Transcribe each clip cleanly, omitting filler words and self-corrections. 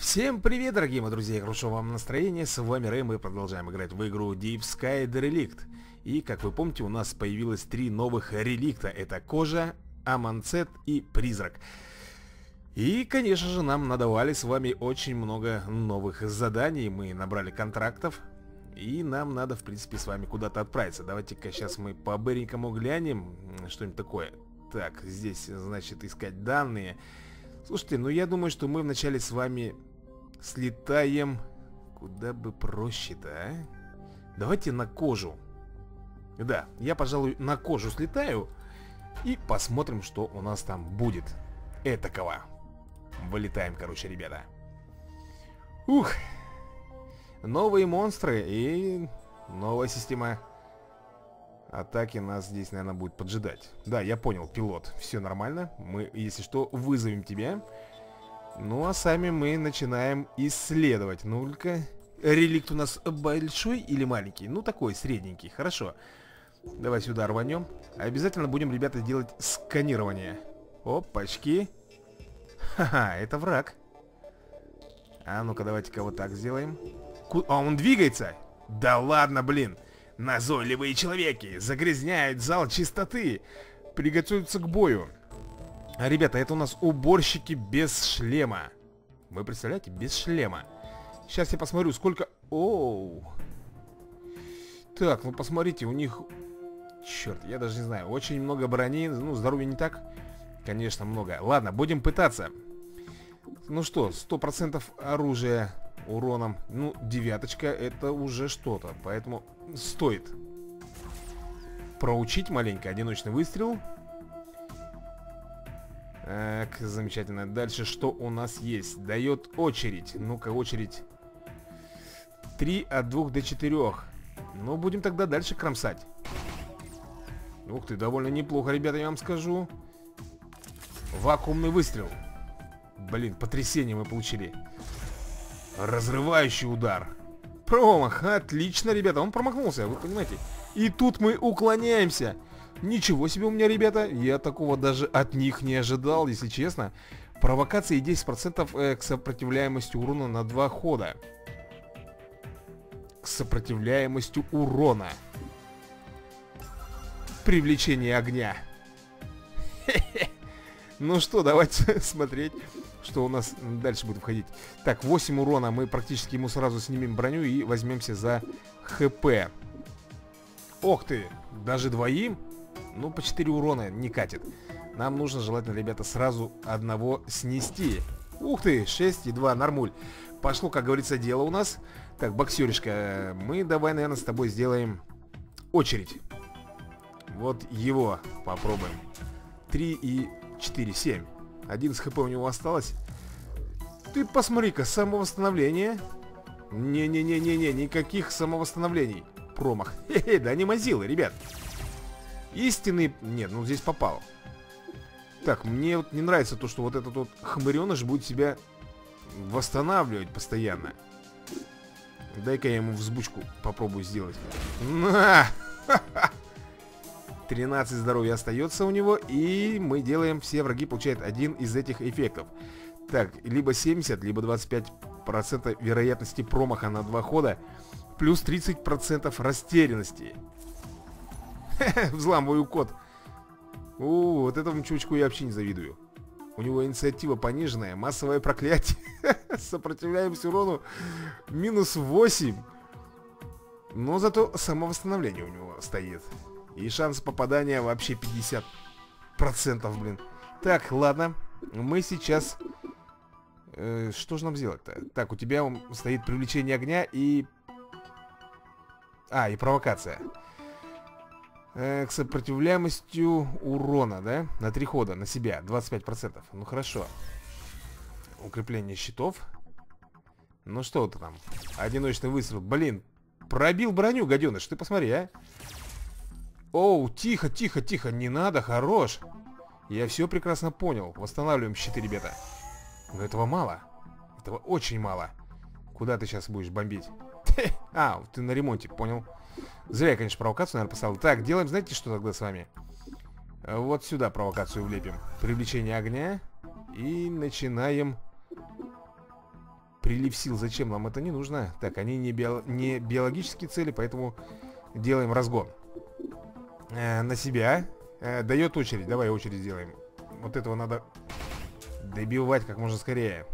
Всем привет, дорогие мои друзья, хорошего вам настроения, с вами Рэй, мы продолжаем играть в игру Deep Sky Derelict. И, как вы помните, у нас появилось 3 новых реликта, это Кожа, Аманцет и Призрак. И, конечно же, нам надавали с вами очень много новых заданий, мы набрали контрактов. И нам надо, в принципе, с вами куда-то отправиться. Давайте-ка сейчас мы по-быренькому глянем, что-нибудь такое. Так, здесь, значит, искать данные. Слушайте, ну я думаю, что мы вначале с вами слетаем куда бы проще-то, а? Давайте на Кожу. Да, я, пожалуй, на Кожу слетаю и посмотрим, что у нас там будет. Этакого. Вылетаем, короче, ребята. Ух. Новые монстры и новая система атаки нас здесь, наверное, будет поджидать. Да, я понял, пилот, все нормально. Мы, если что, вызовем тебя. Ну, а сами мы начинаем исследовать. Ну-ка, реликт у нас большой или маленький? Ну, такой, средненький, хорошо. Давай сюда рванем. Обязательно будем, ребята, делать сканирование. Опачки. Ха-ха, это враг. А ну-ка, давайте-ка вот так сделаем. А он двигается? Да ладно, блин. Назойливые человеки загрязняют зал чистоты. Приготовятся к бою. А, ребята, это у нас уборщики без шлема. Вы представляете? Без шлема. Сейчас я посмотрю, сколько... Оу. Так, ну посмотрите, у них... Черт, я даже не знаю. Очень много брони. Ну, здоровья не так. Конечно, много. Ладно, будем пытаться. Ну что, 100% оружия уроном. Ну, 9 это уже что-то. Поэтому стоит проучить маленько. Одиночный выстрел. Так, замечательно. Дальше что у нас есть? Дает очередь. Ну-ка, очередь 3 от 2 до 4. Ну, будем тогда дальше кромсать. Ух ты, довольно неплохо, ребята, я вам скажу. Вакуумный выстрел. Блин, потрясение мы получили. Разрывающий удар. Промах, отлично, ребята, он промахнулся, вы понимаете. И тут мы уклоняемся. Ничего себе у меня, ребята. Я такого даже от них не ожидал, если честно. Провокация и 10% к сопротивляемости урона на 2 хода. К сопротивляемости урона. Привлечение огня. Ну что, давайте смотреть, что у нас дальше будет входить. Так, 8 урона. Мы практически ему сразу снимем броню и возьмемся за ХП. Ох ты, даже двоим? Ну, по 4 урона не катит. Нам нужно, желательно, ребята, сразу одного снести. Ух ты, 6 и 2, нормуль. Пошло, как говорится, дело у нас. Так, боксеришка, мы давай, наверное, с тобой сделаем очередь. Вот его попробуем. 3 и 4, 7. 11 хп у него осталось. Ты посмотри-ка, самовосстановление. Не-не-не-не-не, никаких самовосстановлений. Промах. Хе-хе, да не мазилы, ребят. Истинный... Нет, ну здесь попал. Так, мне вот не нравится то, что вот этот вот хмыреныш будет себя восстанавливать постоянно. Дай-ка я ему взбучку попробую сделать. На! 13 здоровья остается у него. И мы делаем, все враги получают один из этих эффектов. Так, либо 70, либо 25% вероятности промаха на 2 хода. Плюс 30% растерянности. Взламываю код. Вот этому чувачку я вообще не завидую. У него инициатива пониженная. Массовое проклятие. Сопротивляемся урону минус 8. Но зато самовосстановление у него стоит. И шанс попадания вообще 50%, блин. Так, ладно. Мы сейчас... что же нам сделать-то? Так, у тебя стоит привлечение огня и... и провокация. К сопротивляемостью урона, да? На 3 хода, на себя, 25%. Ну, хорошо. Укрепление щитов. Ну, что ты там? Одиночный выстрел. Блин, пробил броню, гаденыш. Ты посмотри, а. Оу, тихо, тихо, тихо. Не надо, хорош. Я все прекрасно понял. Восстанавливаем щиты, ребята. Но этого мало. Этого очень мало. Куда ты сейчас будешь бомбить? Ты на ремонте, понял. Зря я, конечно, провокацию, наверное, поставил. Так, делаем, знаете, что тогда с вами? Вот сюда провокацию влепим. Привлечение огня. И начинаем Прилив сил, зачем нам это не нужно? Так, они не биологические цели, поэтому делаем разгон. На себя. Дает очередь, давай очередь сделаем. Вот этого надо добивать как можно скорее.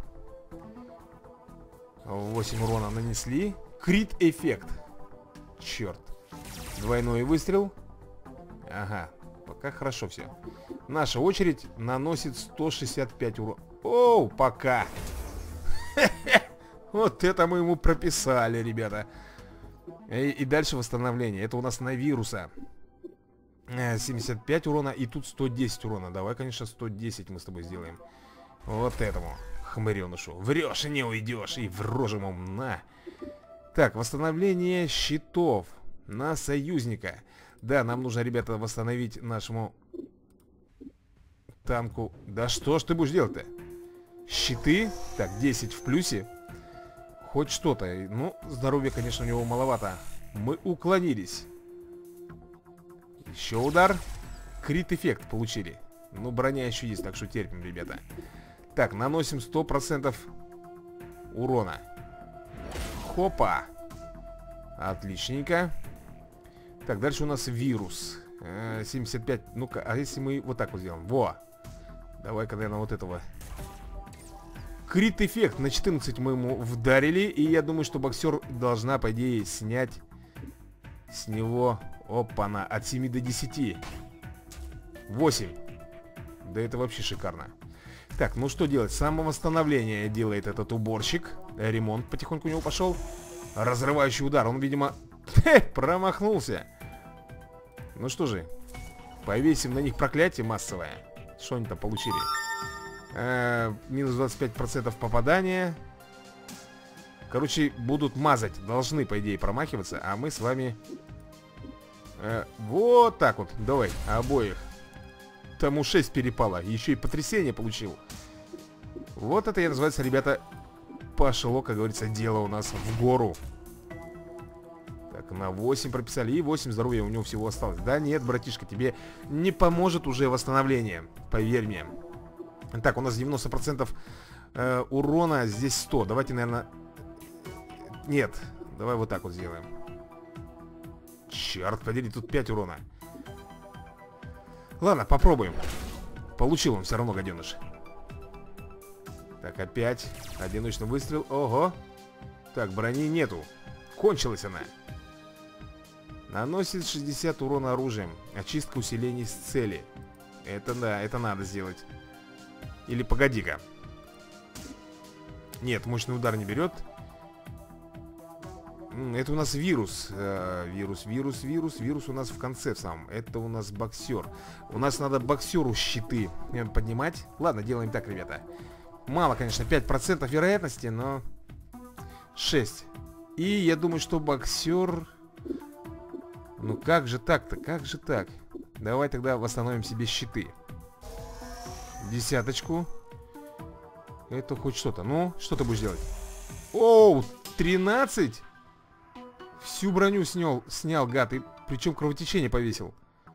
8 урона нанесли. Крит эффект. Черт. Двойной выстрел. Ага, пока хорошо все. Наша очередь наносит 165 урона. Оу, пока. Вот это мы ему прописали, ребята. И дальше восстановление. Это у нас на вируса. 75 урона и тут 110 урона. Давай, конечно, 110 мы с тобой сделаем. Вот этому хмыренышу. Врешь и не уйдешь. И в рожу ему на. Так, восстановление щитов на союзника. Да, нам нужно, ребята, восстановить нашему танку. Да что ж ты будешь делать-то? Щиты. Так, 10 в плюсе. Хоть что-то. Ну, здоровья, конечно, у него маловато. Мы уклонились. Еще удар. Крит эффект получили. Ну, броня еще есть, так что терпим, ребята. Так, наносим 100% урона. Хопа. Отличненько. Так, дальше у нас вирус. 75. Ну-ка, а если мы вот так вот сделаем? Во. Давай-ка, наверное, вот этого. Крит эффект. На 14 мы ему вдарили. И я думаю, что боксер должна, по идее, снять с него... Опа-на, от 7 до 10. 8. Да это вообще шикарно. Так, ну что делать? Самовосстановление делает этот уборщик. Ремонт потихоньку у него пошел. Разрывающий удар. Он, видимо, промахнулся. Ну что же, повесим на них проклятие массовое. Что они там получили? Минус 25% попадания. Короче, будут мазать. Должны, по идее, промахиваться. А мы с вами... вот так вот. Давай, обоих. Тому 6 перепало. Еще и потрясение получил. Вот это, я называется, ребята, пошло, как говорится, дело у нас в гору. Так, на 8 прописали. И 8 здоровья у него всего осталось. Да нет, братишка, тебе не поможет уже восстановление. Поверь мне. Так, у нас 90% урона. Здесь 100. Давайте, наверное... Нет, давай вот так вот сделаем. Черт подери, тут 5 урона. Ладно, попробуем. Получил он все равно, гаденыш. Так, опять одиночный выстрел. Ого. Так, брони нету. Кончилась она. Наносит 60 урона оружием. Очистка усилений с цели. Это да, это надо сделать. Или погоди-ка. Нет, мощный удар не берет. Это у нас вирус. Вирус у нас в конце в самом. Это у нас боксер. У нас надо боксеру щиты поднимать. Ладно, делаем так, ребята. Мало, конечно, 5% вероятности, но 6. И я думаю, что боксер... Ну как же так-то? Как же так? Давай тогда восстановим себе щиты. 10. Это хоть что-то. Ну, что ты будешь делать? Оу, 13? Всю броню снял, гад. И причем кровотечение повесил.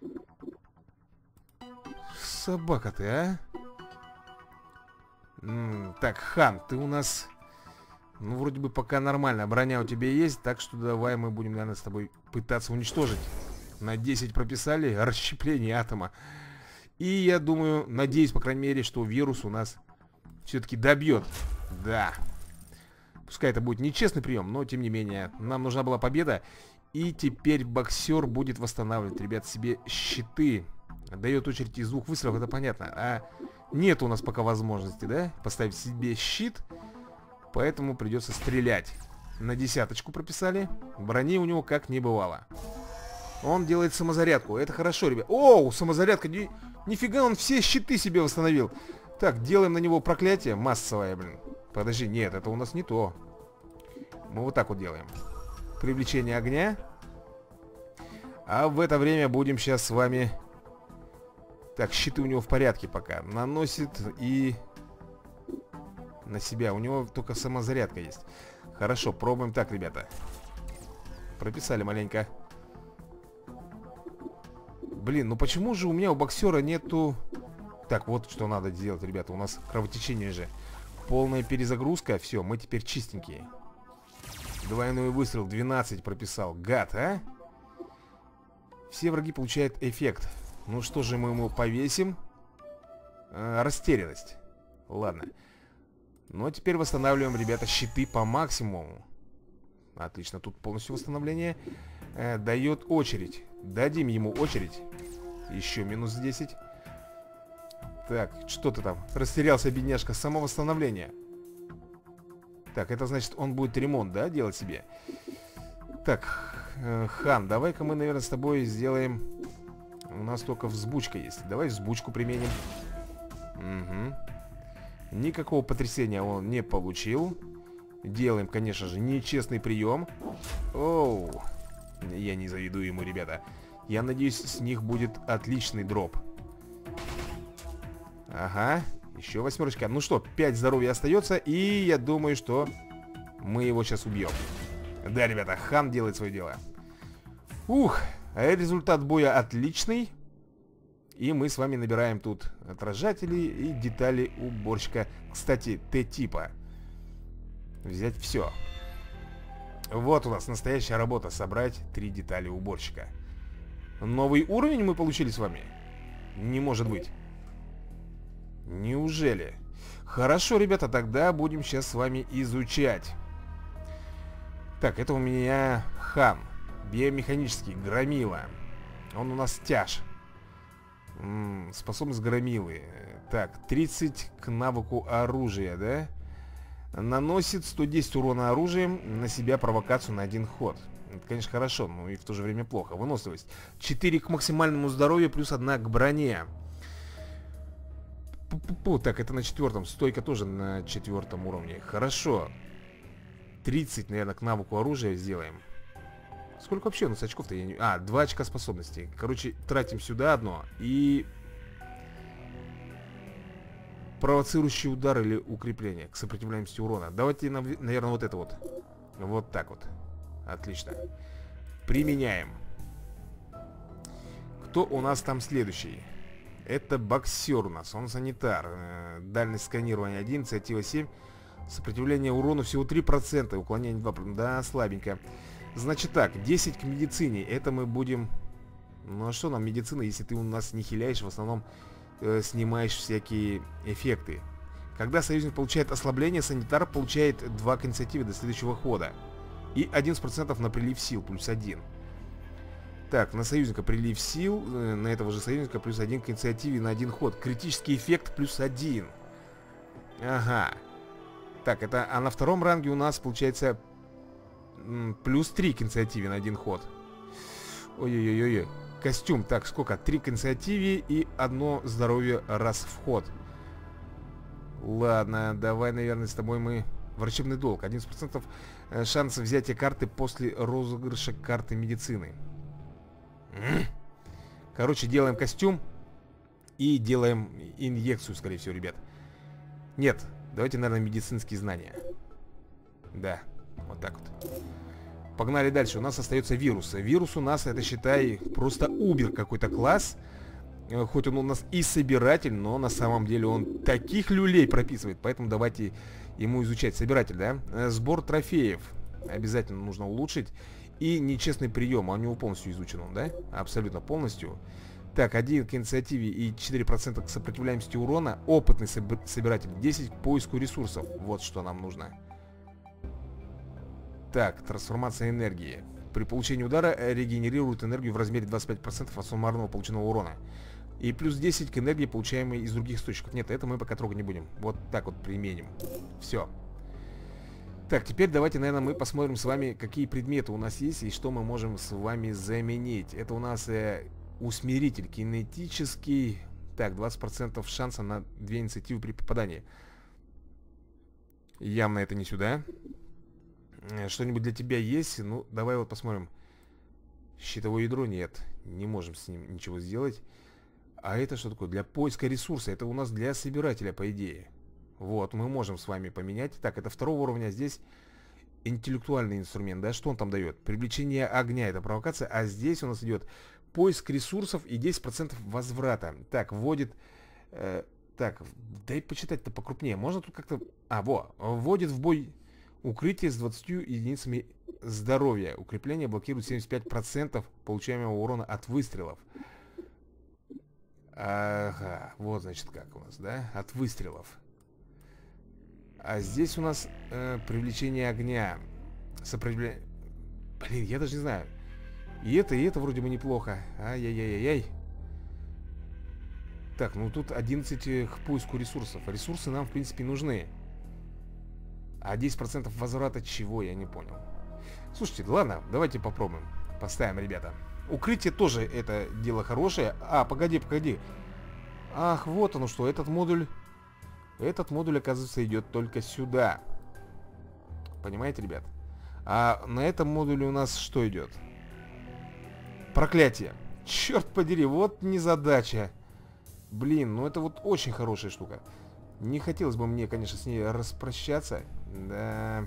Собака ты, а? Так, Хан, ты у нас... Ну, вроде бы пока нормально. Броня у тебя есть, так что давай мы будем, наверное, с тобой пытаться уничтожить. На 10 прописали. Расщепление атома. И я думаю, надеюсь, по крайней мере, что вирус у нас все-таки добьет. Да. Пускай это будет нечестный прием, но тем не менее, нам нужна была победа. И теперь боксер будет восстанавливать, ребят, себе щиты. Дает очередь из 2 выстрелов, это понятно. А нет у нас пока возможности, да, поставить себе щит. Поэтому придется стрелять. На 10 прописали. Брони у него как не бывало. Он делает самозарядку, это хорошо, ребят. Оу, самозарядка, нифига, он все щиты себе восстановил. Так, делаем на него проклятие массовое, блин. Подожди, нет, это у нас не то. Мы вот так вот делаем. Привлечение огня. А в это время будем сейчас с вами... Так, щиты у него в порядке пока. Наносит и... На себя. У него только самозарядка есть. Хорошо, пробуем так, ребята. Прописали маленько. Блин, ну почему же у меня у боксера нету... Так, вот что надо сделать, ребята. У нас кровотечение же. Полная перезагрузка. Все, мы теперь чистенькие. Двойной выстрел 12 прописал. Гад, а? Все враги получают эффект. Ну что же мы ему повесим? Растерянность. Ладно. Ну а теперь восстанавливаем, ребята, щиты по максимуму. Отлично, тут полностью восстановление. Дает очередь. Дадим ему очередь. Еще минус 10. Так, что ты там? Растерялся, бедняжка. Самовосстановление. Так, это значит, он будет ремонт, да, делать себе? Так, Хан, давай-ка мы, наверное, с тобой сделаем... У нас только взбучка есть. Давай взбучку применим. Угу. Никакого потрясения он не получил. Делаем, конечно же, нечестный прием. Оу. Я не завидую ему, ребята. Я надеюсь, с них будет отличный дроп. Ага, еще восьмерочка. Ну что, 5 здоровья остается. И я думаю, что мы его сейчас убьем. Да, ребята, Хан делает свое дело. Ух, результат боя отличный. И мы с вами набираем тут отражатели и детали уборщика. Кстати, Т-типа. Взять все. Вот у нас настоящая работа. Собрать 3 детали уборщика. Новый уровень мы получили с вами? Не может быть. Неужели? Хорошо, ребята, тогда будем сейчас с вами изучать. Так, это у меня Хан. Биомеханический, громила. Он у нас тяж. Способность громилы. Так, 30 к навыку оружия, да? Наносит 110 урона оружием на себя провокацию на 1 ход. Это, конечно, хорошо, но и в то же время плохо. Выносливость 4 к максимальному здоровью, плюс 1 к броне. Так, это на 4-м. Стойка тоже на 4-м уровне. Хорошо. 30, наверное, к навыку оружия сделаем. Сколько вообще у нас очков-то? Я не... 2 очка способностей. Короче, тратим сюда одно. И... провоцирующий удар или укрепление к сопротивляемости урона. Давайте, наверное, вот это вот. Вот так вот. Отлично. Применяем. Кто у нас там следующий? Это боксер у нас. Он санитар. Дальность сканирования 1, инициатива 7. Сопротивление урону всего 3%. Уклонение 2%. Да, слабенько. Значит так, 10 к медицине. Это мы будем... Ну а что нам медицина, если ты у нас не хиляешь, в основном снимаешь всякие эффекты. Когда союзник получает ослабление, санитар получает 2 к инициативе до следующего хода. И 11% на прилив сил, плюс 1. Так, на союзника прилив сил, на этого же союзника плюс 1 к инициативе на 1 ход. Критический эффект плюс 1. Ага. Так, это, а на 2-м ранге у нас получается плюс 3 к инициативе на 1 ход. Ой-ой-ой-ой. Костюм, так, сколько? 3 к инициативе и 1 здоровье раз в ход. Ладно, давай, наверное, с тобой мы... Врачебный долг, 11% шанс взятия карты после розыгрыша карты медицины. Короче, делаем костюм и делаем инъекцию, скорее всего, ребят. Нет, давайте, наверное, медицинские знания. Да, вот так вот. Погнали дальше, у нас остается вирус. Вирус у нас, это, считай, просто убер какой-то класс. Хоть он у нас и собиратель, но на самом деле он таких люлей прописывает. Поэтому давайте ему изучать. Собиратель, да? Сбор трофеев обязательно нужно улучшить. И нечестный прием, а у него полностью изучен он, да? Абсолютно полностью. Так, 1 к инициативе и 4% к сопротивляемости урона. Опытный собиратель, 10 к поиску ресурсов. Вот что нам нужно. Так, трансформация энергии. При получении удара регенерирует энергию в размере 25% от суммарного полученного урона. И плюс 10 к энергии, получаемой из других источников. Нет, это мы пока трогать не будем. Вот так вот применим. Все. Так, теперь давайте, наверное, мы посмотрим с вами, какие предметы у нас есть и что мы можем с вами заменить. Это у нас усмиритель кинетический. Так, 20% шанса на 2 инициативы при попадании. Явно это не сюда. Что-нибудь для тебя есть? Ну, давай вот посмотрим. Щитовое ядро нет. Не можем с ним ничего сделать. А это что такое? Для поиска ресурса. Это у нас для собирателя, по идее. Вот, мы можем с вами поменять. Так, это 2-го уровня. Здесь интеллектуальный инструмент, да? Что он там дает? Привлечение огня, это провокация. А здесь у нас идет поиск ресурсов и 10% возврата. Так, вводит Так, дай почитать-то покрупнее. Можно тут как-то... А, во. Вводит в бой укрытие с 20 единицами здоровья. Укрепление блокирует 75% получаемого урона от выстрелов. Ага, вот значит как у нас, да? От выстрелов. А здесь у нас привлечение огня. Сопротивление... Блин, я даже не знаю. И это вроде бы неплохо. Ай-яй-яй-яй. Так, ну тут 11 к поиску ресурсов. Ресурсы нам, в принципе, нужны. А 10% возврата чего, я не понял. Слушайте, ладно, давайте попробуем. Поставим, ребята. Укрытие тоже это дело хорошее. А, погоди. Ах, вот оно что, этот модуль, оказывается, идет только сюда. Понимаете, ребят? А на этом модуле у нас что идет? Проклятие. Черт подери, вот незадача. Блин, ну это вот очень хорошая штука. Не хотелось бы мне, конечно, с ней распрощаться. Да.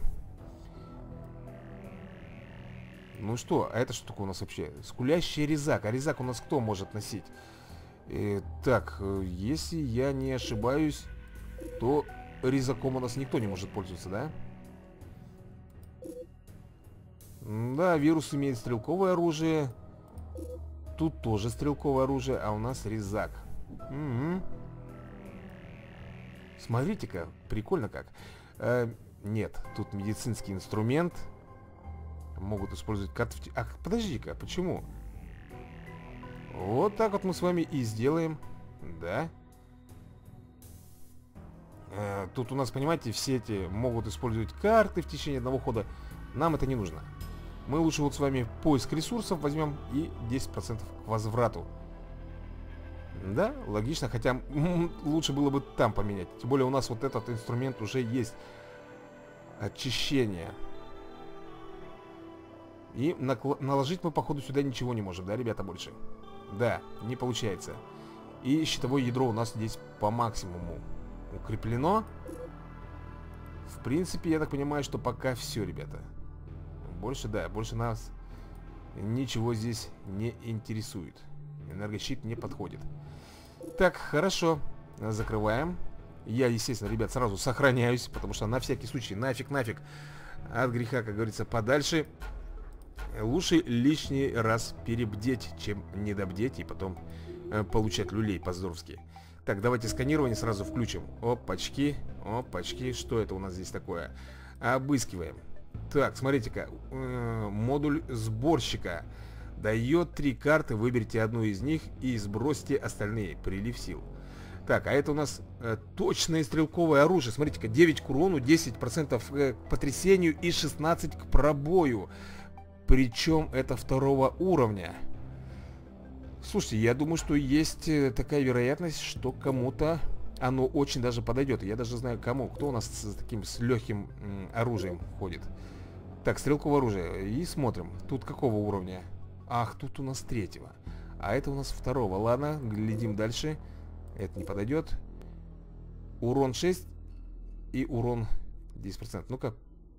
Ну что, а это что такое у нас вообще? Скулящий резак. А резак у нас кто может носить? Так, если я не ошибаюсь, то резаком у нас никто не может пользоваться, да? Да, вирус имеет стрелковое оружие. Тут тоже стрелковое оружие, а у нас резак. Угу. Смотрите-ка, прикольно как. Нет, тут медицинский инструмент. Могут использовать кат... Ах, подожди-ка, почему? Вот так вот мы с вами и сделаем. Да. Тут у нас, понимаете, все эти могут использовать карты в течение одного хода. Нам это не нужно. Мы лучше вот с вами поиск ресурсов возьмем и 10% к возврату. Да, логично, хотя лучше было бы там поменять. Тем более у нас вот этот инструмент уже есть. Очищение. И наложить мы, походу, сюда ничего не можем, да, ребята, больше? Да, не получается. И щитовое ядро у нас здесь по максимуму укреплено. В принципе, я так понимаю, что пока все, ребята. Больше, да, больше нас ничего здесь не интересует. Энергощит не подходит. Так, хорошо. Закрываем. Я, естественно, ребят, сразу сохраняюсь, потому что на всякий случай, нафиг, от греха, как говорится, подальше. Лучше лишний раз перебдеть, чем недобдеть и потом получать люлей по-здоровски. Так, давайте сканирование сразу включим. Опачки, опачки. Что это у нас здесь такое? Обыскиваем. Так, смотрите-ка. Модуль сборщика. Дает 3 карты, выберите одну из них и сбросьте остальные. Прилив сил. Так, а это у нас точное стрелковое оружие. Смотрите-ка, 9 к урону, 10% к потрясению и 16 к пробою. Причем это 2-го уровня. Слушайте, я думаю, что есть такая вероятность, что кому-то оно очень даже подойдет. Я даже знаю кому. Кто у нас с таким, с легким оружием ходит. Так, стрелковое оружие. И смотрим. Тут какого уровня? Ах, тут у нас 3-го. А это у нас 2-го. Ладно, глядим дальше. Это не подойдет. Урон 6 и урон 10%. Ну-ка.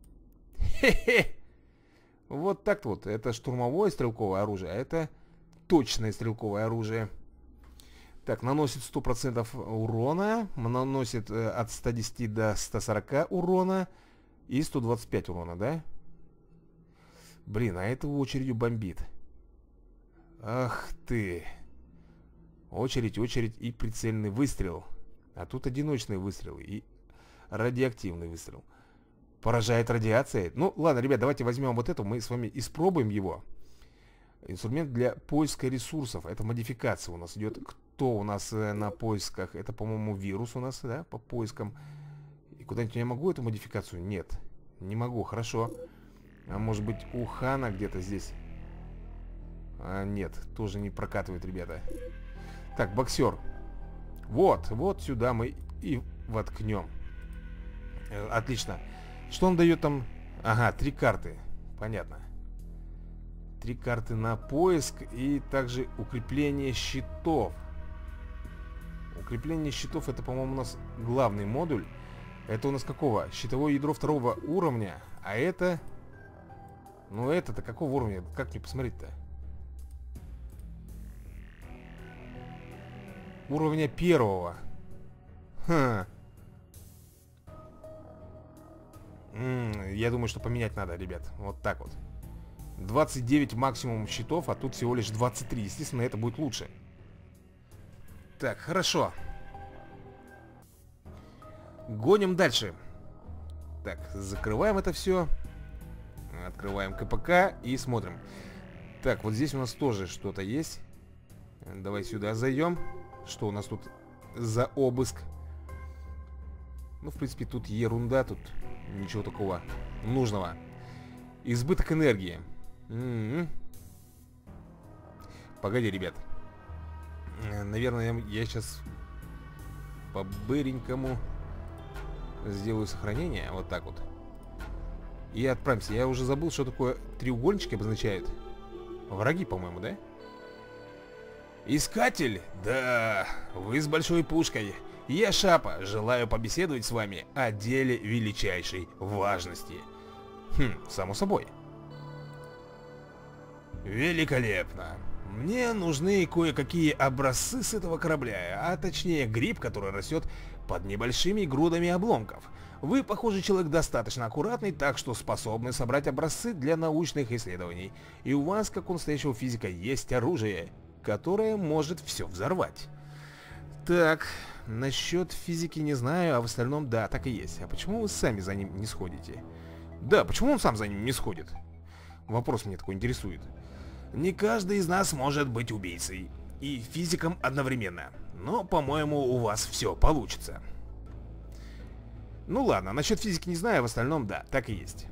Хе-хе. Вот так-то вот. Это штурмовое стрелковое оружие, а это точное стрелковое оружие. Так, наносит 100% урона. Наносит от 110 до 140 урона. И 125 урона, да? Блин, а это очередью бомбит. Ах ты. Очередь и прицельный выстрел. А тут одиночный выстрел и радиоактивный выстрел. Поражает радиацией. Ну, ладно, ребят, давайте возьмем вот это. Мы с вами испробуем его. Инструмент для поиска ресурсов. Это модификация у нас идет. Кто у нас на поисках? Это, по-моему, вирус у нас, да, по поискам. И куда-нибудь я могу эту модификацию? Нет, не могу, хорошо. А может быть у Хана где-то здесь? А, нет, тоже не прокатывает, ребята. Так, боксер. Вот сюда мы и воткнем. Отлично. Что он дает там? Ага, 3 карты. Понятно. 3 карты на поиск и также укрепление щитов. Укрепление щитов, это, по-моему, у нас главный модуль. Это у нас какого? Щитовое ядро 2-го уровня. А это... Ну это-то какого уровня? Как мне посмотреть-то? Уровня 1-го. Ха. Я думаю, что поменять надо, ребят. Вот так вот. 29 максимум щитов, а тут всего лишь 23. Естественно, это будет лучше. Так, хорошо. Гоним дальше. Так, закрываем это все. Открываем КПК и смотрим. Так, вот здесь у нас тоже что-то есть. Давай сюда зайдем. Что у нас тут за обыск? Ну, в принципе, тут ерунда. Тут ничего такого нужного. Избыток энергии. Погоди, ребят. Наверное, я сейчас по-быренькому сделаю сохранение. Вот так вот. И отправимся. Я уже забыл, что такое треугольнички обозначают. Враги, по-моему, да? Искатель? Да, вы с большой пушкой. Я Шапа, желаю побеседовать с вами о деле величайшей важности. Само собой. Великолепно. Мне нужны кое-какие образцы с этого корабля, а точнее гриб, который растет под небольшими грудами обломков. Вы, похоже, человек достаточно аккуратный, так что способны собрать образцы для научных исследований. И у вас, как у настоящего физика, есть оружие, которое может все взорвать. Так, насчет физики не знаю, а в остальном да, так и есть. А почему вы сами за ним не сходите? Да, почему он сам за ним не сходит? Вопрос меня такой интересует. Не каждый из нас может быть убийцей и физиком одновременно. Но, по-моему, у вас все получится. Ну ладно, насчет физики не знаю, а в остальном да, так и есть.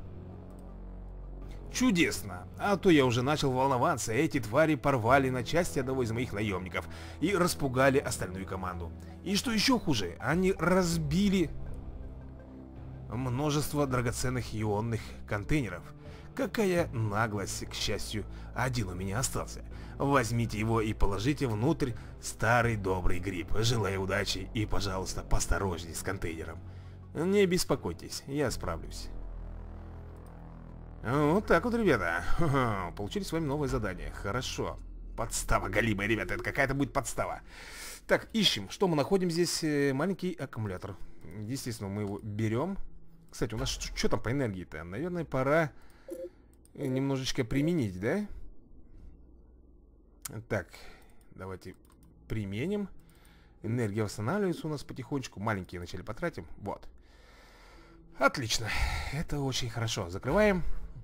Чудесно. А то я уже начал волноваться. Эти твари порвали на части одного из моих наемников и распугали остальную команду. И что еще хуже, они разбили множество драгоценных ионных контейнеров. Какая наглость, к счастью, один у меня остался. Возьмите его и положите внутрь старый добрый гриб. Желаю удачи и, пожалуйста, поосторожней с контейнером. Не беспокойтесь, я справлюсь. Вот так вот, ребята. Получили с вами новое задание. Хорошо. Подстава голимая, ребята. Это какая-то будет подстава. Так, ищем. Что мы находим здесь? Маленький аккумулятор. Естественно, мы его берем. Кстати, у нас что там по энергии-то? Наверное, пора немножечко применить, да? Так, давайте применим. Энергия восстанавливается у нас потихонечку. Маленькие вначале потратим. Вот. Отлично. Это очень хорошо. Закрываем.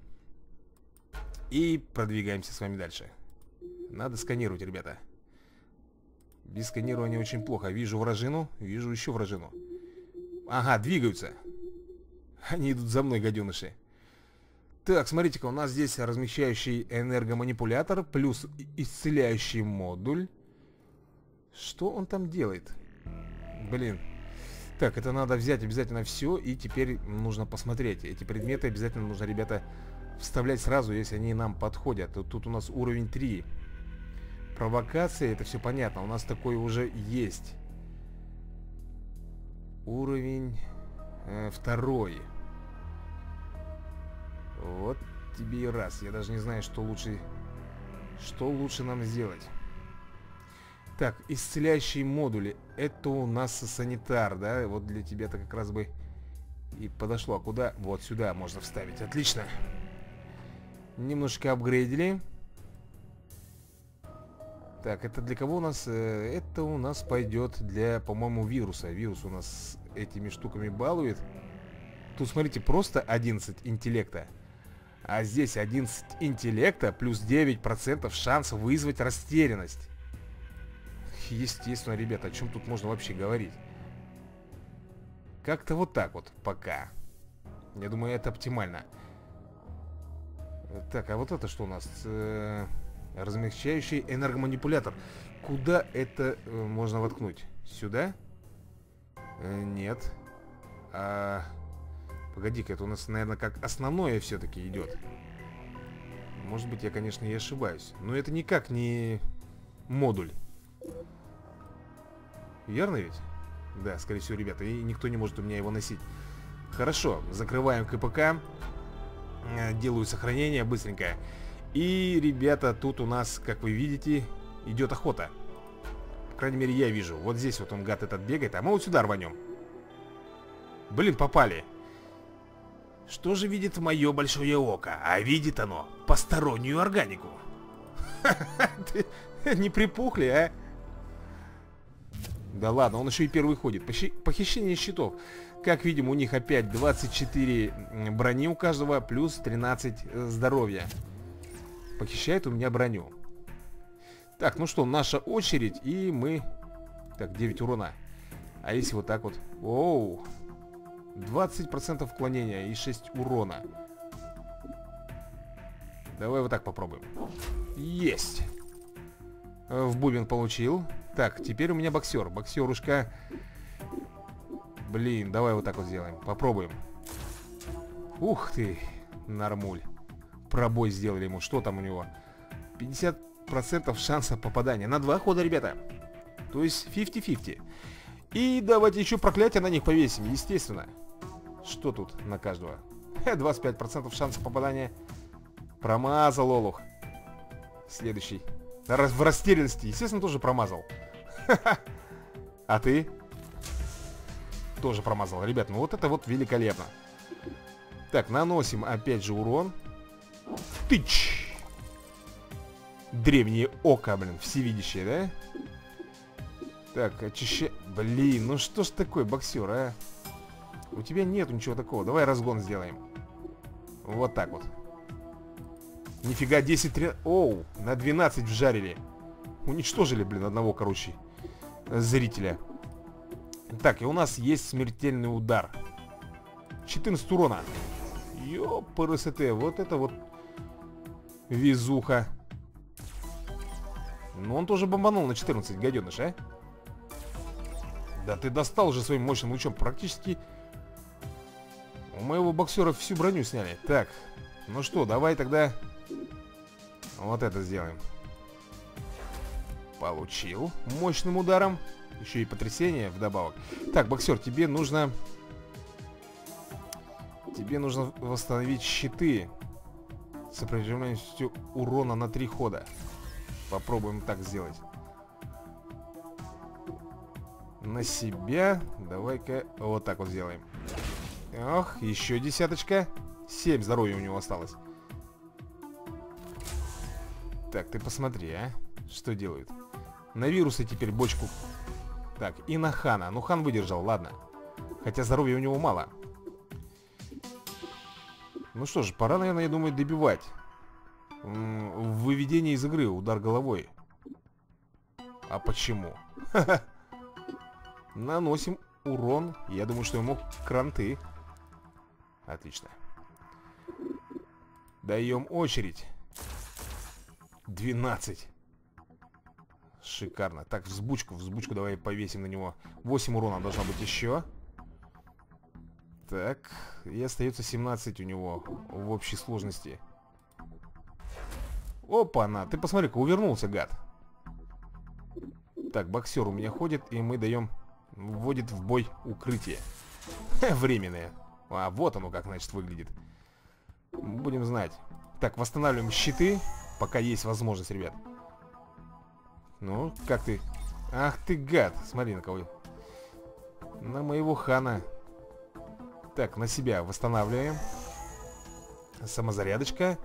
И продвигаемся с вами дальше. Надо сканировать, ребята. Без сканирования очень плохо. Вижу вражину, вижу еще вражину. Ага, двигаются. Они идут за мной, гаденыши. Так, смотрите-ка, у нас здесь размещающий энергоманипулятор плюс исцеляющий модуль. Что он там делает? Блин. Так, это надо взять обязательно все. И теперь нужно посмотреть. Эти предметы обязательно нужно, ребята, вставлять сразу, если они нам подходят. Тут у нас уровень 3. Провокация, это все понятно. У нас такой уже есть. Уровень 2. Вот тебе и раз. Я даже не знаю, что лучше нам сделать. Так, исцеляющие модули. Это у нас санитар, да? Вот для тебя-то как раз бы и подошло. А куда? Вот сюда можно вставить. Отлично. Немножко апгрейдили. Так, это для кого у нас? Это у нас пойдет для, по-моему, вируса. Вирус у нас этими штуками балует. Тут, смотрите, просто 11 интеллекта. А здесь 11 интеллекта плюс 9% шанс вызвать растерянность. Естественно, ребята, о чем тут можно вообще говорить? Как-то вот так вот пока. Я думаю, это оптимально. Так, а вот это что у нас? Размягчающий энергоманипулятор. Куда это можно воткнуть? Сюда? Нет. Погоди-ка, это у нас, наверное, как основное все-таки идет. Может быть, я, конечно, и ошибаюсь. Но это никак не модуль. Верно ведь? Да, скорее всего, ребята. И никто не может у меня его носить. Хорошо, закрываем КПК. Делаю сохранение быстренько. И, ребята, тут у нас, как вы видите, идет охота. По крайней мере, я вижу. Вот здесь вот он, гад этот, бегает, а мы вот сюда рванем. Блин, попали. Что же видит мое большое око? А видит оно постороннюю органику. Не припухли, а? Да ладно, он еще и первый ходит. Похищение щитов. Как видим, у них опять 24 брони у каждого, плюс 13 здоровья. Похищает у меня броню. Так, ну что, наша очередь, и мы... Так, 9 урона. А если вот так вот? Оу. 20% вклонения и 6 урона. Давай вот так попробуем. Есть. В бубен получил. Так, теперь у меня боксер. Боксерушка. Блин, давай вот так вот сделаем. Попробуем. Ух ты, нормуль. Пробой сделали ему. Что там у него? 50% шанса попадания. На 2 хода, ребята. То есть 50-50. И давайте еще проклятие на них повесим, естественно. Что тут на каждого? 25% шанса попадания. Промазал олух. Следующий. В растерянности, естественно, тоже промазал. А ты? Тоже промазал. Ребят, ну вот это вот великолепно. Так, наносим опять же урон. Тыч! Древнее око, блин, всевидящее, да? Так, очищай... Блин, ну что ж такое, боксер, а? У тебя нету ничего такого. Давай разгон сделаем. Вот так вот. Нифига, 10-13... Оу, на 12 вжарили. Уничтожили, блин, одного, короче, зрителя. Так, и у нас есть смертельный удар. 14 урона. Ёпрст, вот это вот везуха. Ну, он тоже бомбанул на 14, гаденыш, а? Да ты достал уже своим мощным лучом. Практически у моего боксера всю броню сняли. Так, ну что, давай тогда вот это сделаем. Получил мощным ударом. Еще и потрясение вдобавок. Так, боксер, тебе нужно... Тебе нужно восстановить щиты. Сопротивляемостью урона на 3 хода. Попробуем так сделать. На себя. Давай-ка вот так вот сделаем. Ох, еще десяточка. 7 здоровья у него осталось. Так, ты посмотри, а. Что делают? На вирусы теперь бочку. Так, и на Хана. Ну, Хан выдержал, ладно. Хотя здоровья у него мало. Ну что ж, пора, наверное, я думаю, добивать. Выведение из игры, удар головой. А почему? Наносим урон. Я думаю, что ему кранты. Отлично. Даем очередь. 12. Шикарно. Так, взбучку давай повесим на него. 8 урона должно быть еще. Так, и остается 17 у него в общей сложности. Опа-на, ты посмотри-ка, увернулся, гад. Так, боксер у меня ходит, и мы даем... Вводит в бой укрытие. Временное. А, вот оно как, значит, выглядит. Будем знать. Так, восстанавливаем щиты, пока есть возможность, ребят. Ну, как ты? Ах ты, гад. Смотри на кого. На моего Хана. Так, на себя восстанавливаем. Самозарядочка.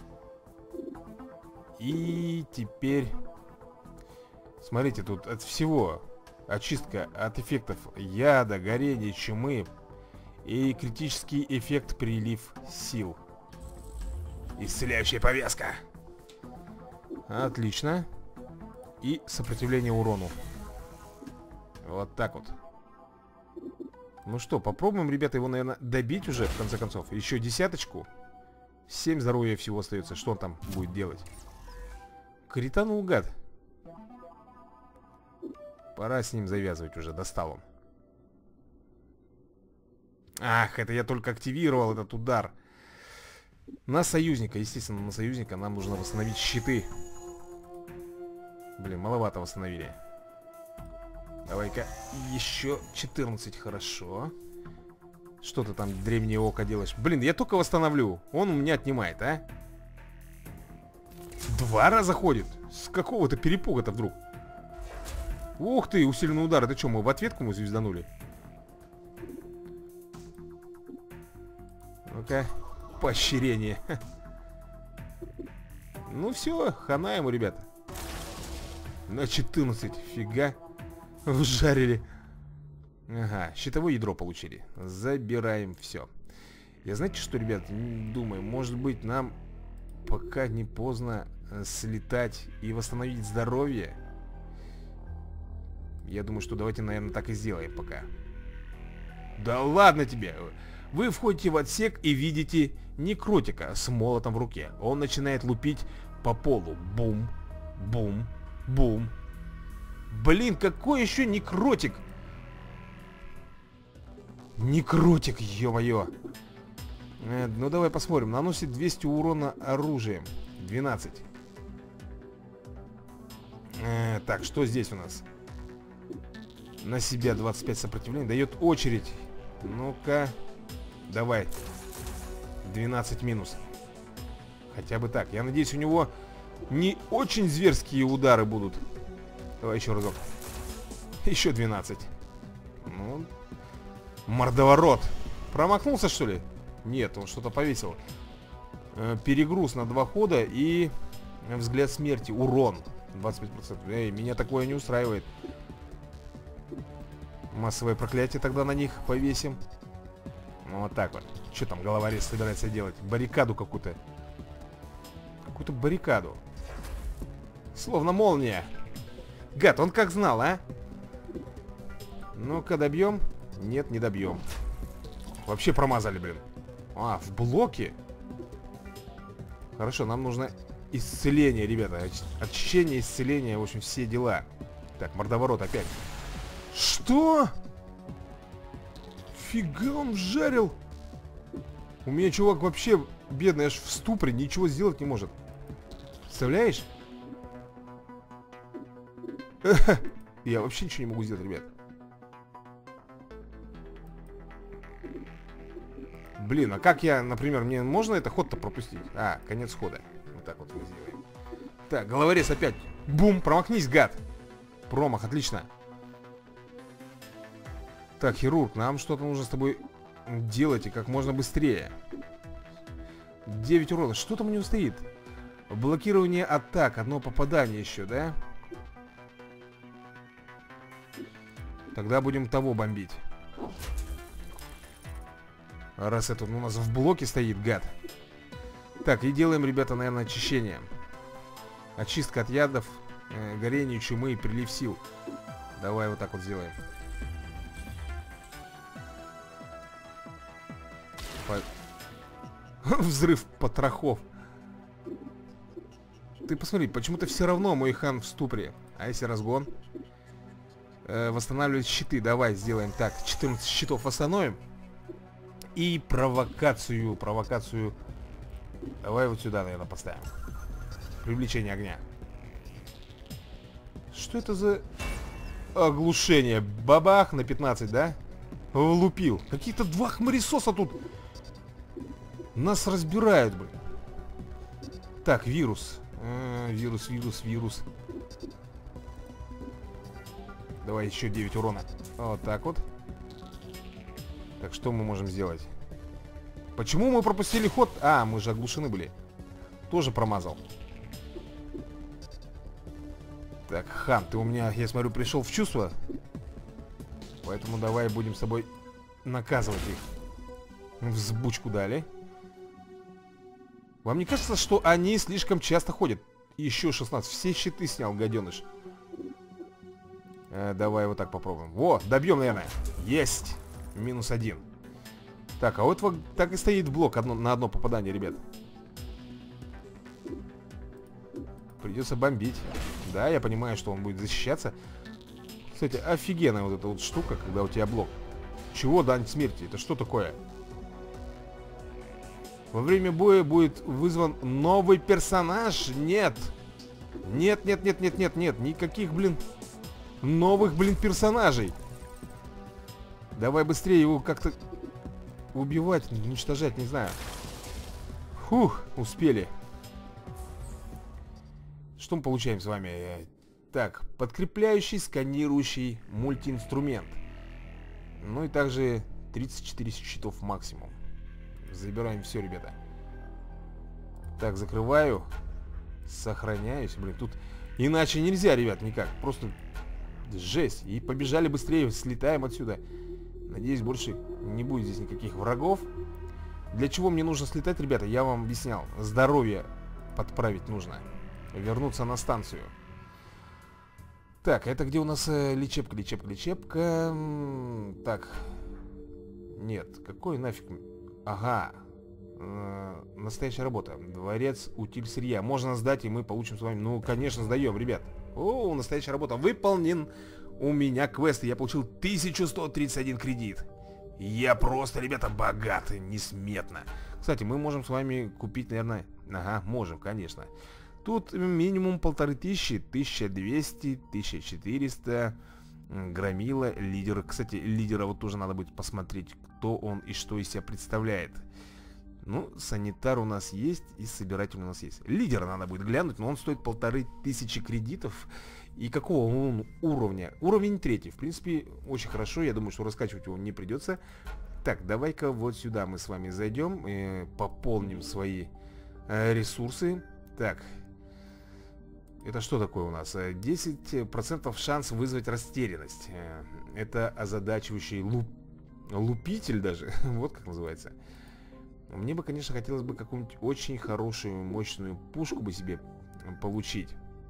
И теперь... Смотрите, тут от всего... Очистка от эффектов яда, горения, чумы. И критический эффект прилив сил. Исцеляющая повязка. Отлично. И сопротивление урону. Вот так вот. Ну что, попробуем, ребята, его, наверное, добить уже, в конце концов. Еще десяточку. 7 здоровья всего остается. Что он там будет делать? Кританул, гад. Пора с ним завязывать уже, достал он. Ах, это я только активировал этот удар. На союзника, естественно, на союзника нам нужно восстановить щиты. Блин, маловато восстановили. Давай-ка еще 14, хорошо. Что ты там, древнее око, делаешь? Блин, я только восстановлю. Он у меня отнимает, а? 2 раза ходит. С какого-то перепуга-то вдруг? Ух ты, усиленный удар. Это что, мы в ответку мы звезданули? Ну-ка, поощрение. Ну все, хана ему, ребята. На 14, фига. Вжарили. Ага, щитовое ядро получили. Забираем все. Я знаете что, ребят, думаю, может быть нам пока не поздно слетать и восстановить здоровье. Я думаю, что давайте, наверное, так и сделаем пока. Да ладно тебе. Вы входите в отсек и видите некротика с молотом в руке. Он начинает лупить по полу. Бум, бум, бум. Блин, какой еще некротик? Некротик, ё-моё. Ну давай посмотрим. Наносит 200 урона оружием. 12. Так, что здесь у нас? На себя 25 сопротивления. Дает очередь. Ну-ка. Давай. 12 минус. Хотя бы так. Я надеюсь, у него не очень зверские удары будут. Давай еще разок. Еще 12. Ну, мордоворот. Промахнулся, что ли? Нет, он что-то повесил. Перегруз на 2 хода и взгляд смерти. Урон 25%. Эй, меня такое не устраивает. Массовое проклятие тогда на них повесим. Ну, вот так вот. Что там головорез собирается делать? Баррикаду какую-то. Какую-то баррикаду. Словно молния. Гад, он как знал, а? Ну-ка, добьем? Нет, не добьем. Вообще промазали, блин. А, в блоке? Хорошо, нам нужно исцеление, ребята. Очищение, исцеление, в общем, все дела. Так, мордоворот опять. Что? Фига он жарил. У меня чувак вообще бедный, аж в ступоре, ничего сделать не может. Представляешь? Я вообще ничего не могу сделать, ребят. Блин, а как я, например, мне можно это ход-то пропустить? А, конец хода. Вот так вот мы сделаем. Так, головорез опять. Бум, промахнись, гад. Промах, отлично. Так, хирург, нам что-то нужно с тобой делать и как можно быстрее. 9 урона. Что там у него стоит? Блокирование атак. Одно попадание еще, да? Тогда будем того бомбить. Раз это у нас в блоке стоит, гад. Так, и делаем, ребята, наверное, очищение. Очистка от ядов, горение, чумы и прилив сил. Давай вот так вот сделаем. Взрыв потрохов. Ты посмотри, почему-то все равно мой хан в ступоре. А если разгон? Восстанавливать щиты. Давай сделаем так. 14 щитов восстановим. И провокацию. Давай вот сюда, наверное, поставим. Привлечение огня. Что это за оглушение? Бабах на 15, да? Влупил. Какие-то 2 хмарисоса тут нас разбирают, блин. Так, вирус. Вирус. Давай еще 9 урона. Вот так вот. Так, что мы можем сделать? Почему мы пропустили ход? А, мы же оглушены были. Тоже промазал. Так, хан, ты у меня, я смотрю, пришел в чувство. Поэтому давай будем с тобой наказывать их. Взбучку дали. Вам не кажется, что они слишком часто ходят? Еще 16. Все щиты снял, гаденыш. Давай вот так попробуем. Во, добьем, наверное. Есть. -1. Так, а вот так и стоит блок на одно попадание, ребят. Придется бомбить. Да, я понимаю, что он будет защищаться. Кстати, офигенная вот эта вот штука, когда у тебя блок. Чего дань смерти? Это что такое? Во время боя будет вызван новый персонаж? Нет. Нет. Никаких, блин, новых, блин, персонажей. Давай быстрее его как-то убивать, уничтожать, не знаю. Фух, успели. Что мы получаем с вами? Так, подкрепляющий, сканирующий мультиинструмент. Ну и также 34 щитов максимум. Забираем все, ребята. Так, закрываю. Сохраняюсь. Блин, тут иначе нельзя, ребят, никак. Просто жесть. И побежали быстрее, слетаем отсюда. Надеюсь, больше не будет здесь никаких врагов. Для чего мне нужно слетать, ребята, я вам объяснял. Здоровье подправить нужно. Вернуться на станцию. Так, это где у нас лечебка, лечебка, лечебка. Так. Нет, какой нафиг. Ага. Настоящая работа. Дворец утиль сырья. Можно сдать, и мы получим с вами. Ну, конечно, сдаем, ребят. О, настоящая работа. Выполнен у меня квест. Я получил 1131 кредит. Я просто, ребята, богатый, несметно. Кстати, мы можем с вами купить, наверное. Ага, можем, конечно. Тут минимум 1500, 1200, 1400. Громила, лидер. Кстати, лидера вот тоже надо будет посмотреть, кто он и что из себя представляет. Ну, санитар у нас есть и собиратель у нас есть. Лидера надо будет глянуть, но он стоит 1500 кредитов. И какого он уровня? Уровень 3. В принципе, очень хорошо. Я думаю, что раскачивать его не придется. Так, давай-ка вот сюда мы с вами зайдем. Пополним свои ресурсы. Так. Это что такое у нас? 10% шанс вызвать растерянность. Это озадачивающий лупитель даже. Вот как называется. Мне бы, конечно, хотелось бы какую-нибудь очень хорошую, мощную пушку бы себе получить.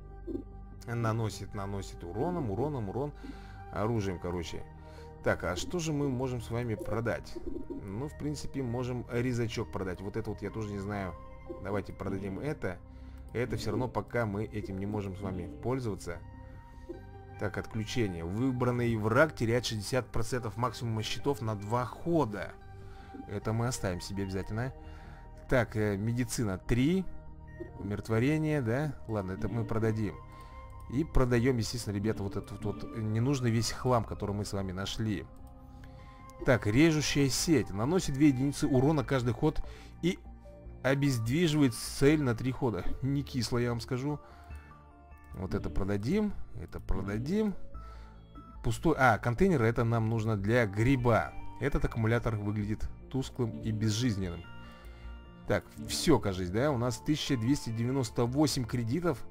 Наносит урон. Оружием, короче. Так, а что же мы можем с вами продать? Ну, в принципе, можем резачок продать. Вот это вот я тоже не знаю. Давайте продадим это. Это все равно пока мы этим не можем с вами пользоваться. Так, отключение. Выбранный враг теряет 60% максимума щитов на 2 хода. Это мы оставим себе обязательно. Так, медицина 3. Умиротворение, да? Ладно, это мы продадим. И продаем, естественно, ребята, вот этот вот ненужный весь хлам, который мы с вами нашли. Так, режущая сеть. Наносит 2 единицы урона каждый ход и обездвиживает цель на 3 хода. Не кисло, я вам скажу. Вот это продадим. Это продадим. Пустой... А, контейнеры это нам нужно для гриба. Этот аккумулятор выглядит тусклым и безжизненным. Так, все, кажется, да? У нас 1298 кредитов.